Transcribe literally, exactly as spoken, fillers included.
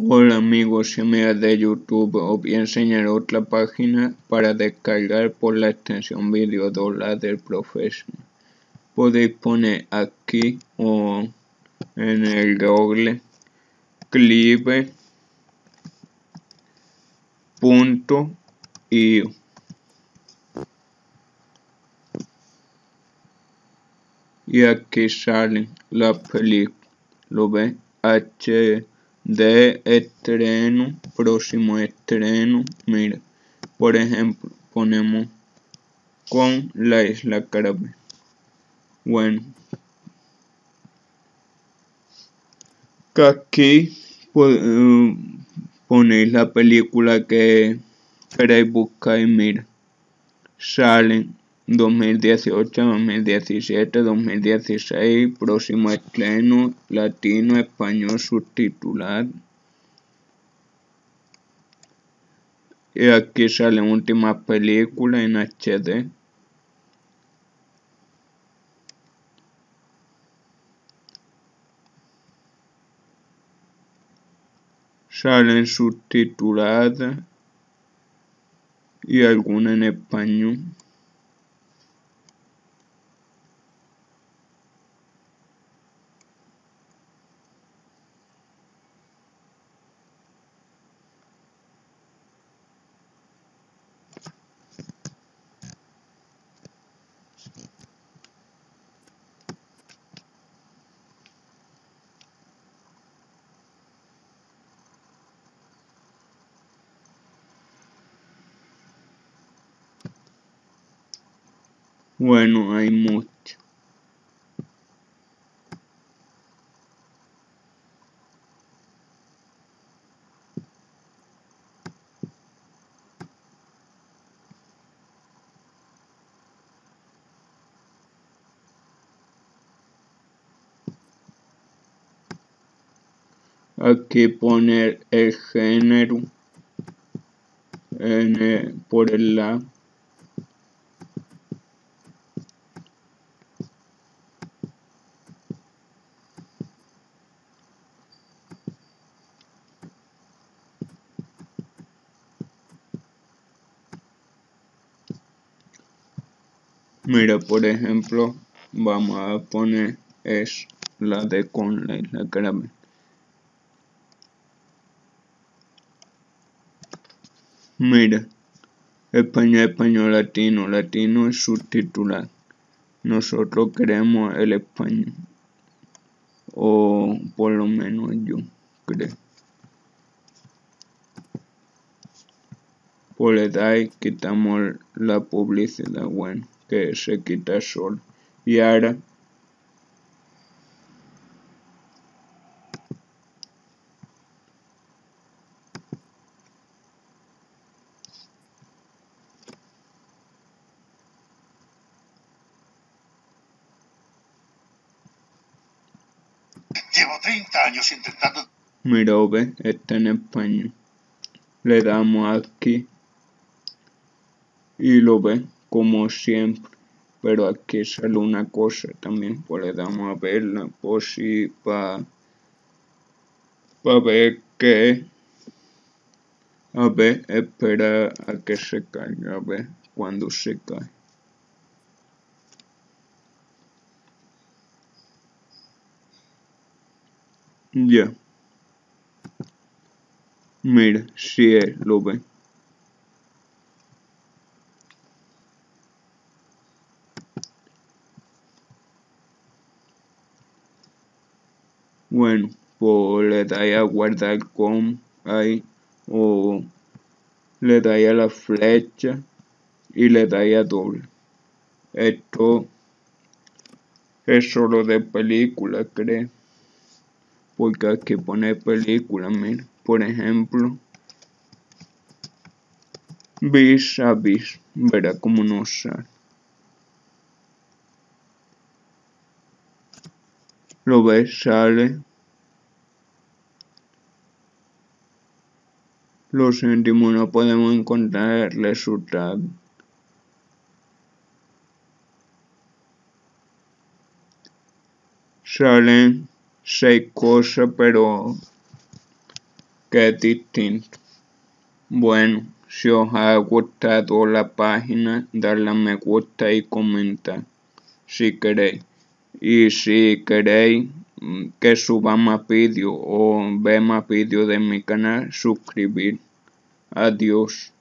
Hola amigos y amigas de YouTube, os voy a enseñar otra página para descargar por la extensión Video Downloader Professional. Podéis poner aquí o en el Google clive punto i o y aquí salen las películas. ¿Lo ves? H D estreno, próximo estreno. Mira, por ejemplo, ponemos Con la Isla Caribe. Bueno, que aquí uh, ponéis la película que queréis buscar y mira, salen dos mil dieciocho, dos mil diecisiete, dos mil dieciséis, próximo estreno, latino, español, subtitulado. Y aquí salen últimas películas en H D. Salen subtituladas y algunas en español. Bueno, hay mucho. Aquí poner el género en el, por el lado. Mira, por ejemplo, vamos a poner es la de Con la Isla Caribe. Mira, español, español, latino, latino es subtitular. Nosotros queremos el español, o por lo menos yo creo. Por le dais, quitamos la publicidad, bueno, que se quita solo. Y ahora Llevo treinta años intentando... mira, ve, está en español. Le damos aquí y lo ve como siempre. Pero aquí sale una cosa también, pues le damos a verla por si para pa ver que... A ver, espera a que se cargue, a ver cuando se cae. Ya. Mira, si es, lo ve. Bueno, pues le dais a guardar como ahí, o le dais a la flecha y le dais a doble. Esto es solo de película, creo. Porque hay que poner película, mira. Por ejemplo, vis a vis. Verá cómo nos sale. Lo ves, sale. Lo sentimos, no podemos encontrar el resultado. Salen seis cosas, pero que es distinto. Bueno, si os ha gustado la página, darle a me gusta y comentar si queréis. Y si queréis que suba más vídeos o ver más vídeos de mi canal, suscribir. Adiós.